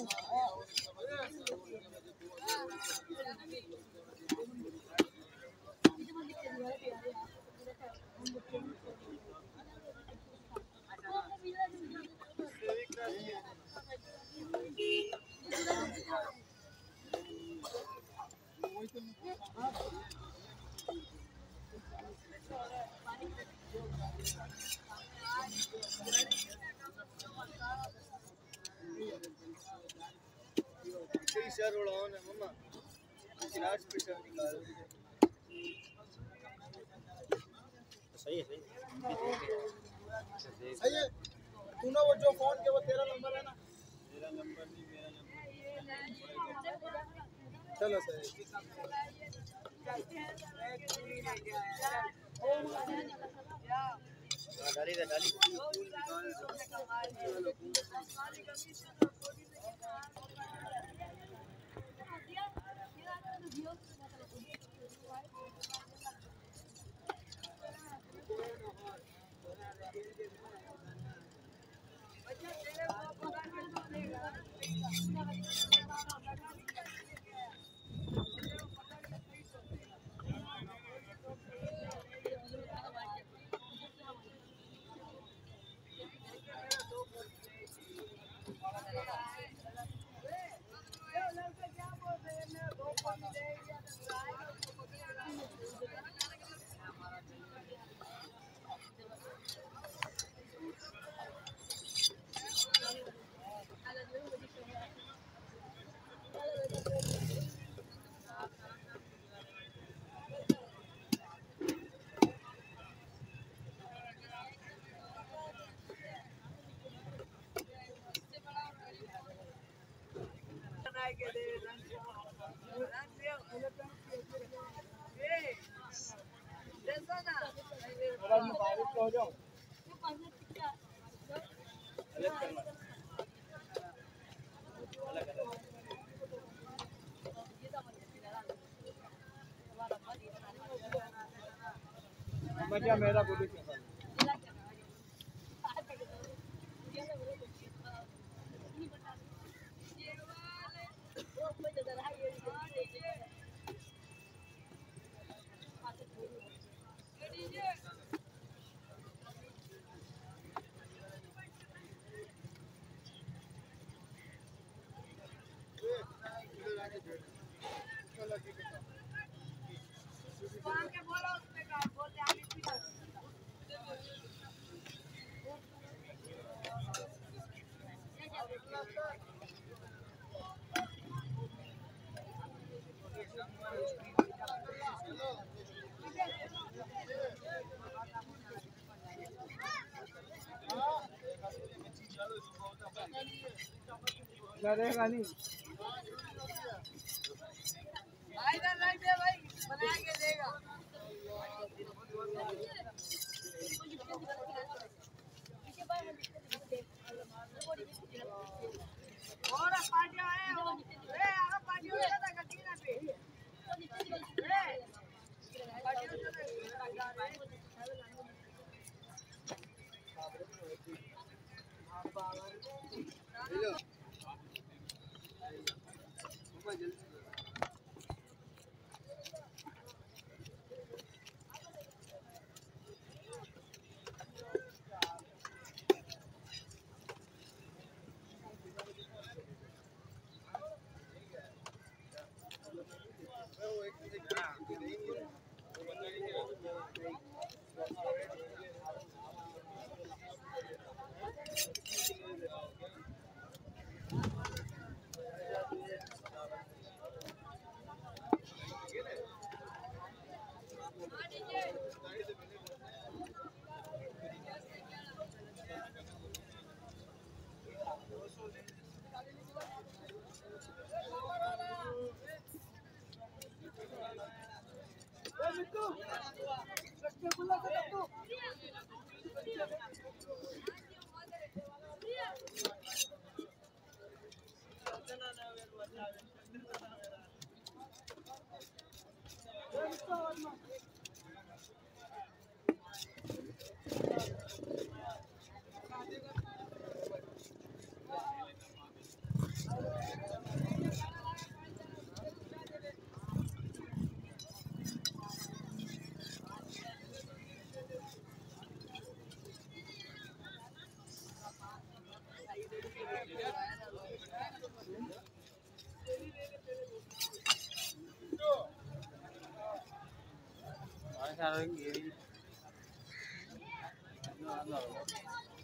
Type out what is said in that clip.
sir उड़ाओ ना मम्मा गिलास पे सर निकाल सही है सही है तू ना वो जो फोन के वो तेरा नंबर है ना मेरा नंबर नहीं मेरा नंबर चलो सही डाली दे डाली हो जाओ मजा मेरा बोली रहेगा नहीं इधर रख दे भाई बना के देगा और पार्टियां आए हो ए आगे पार्टियों का था गटीना पे ए पार्टियों का हेलो मम्मा जल्दी सारेंगे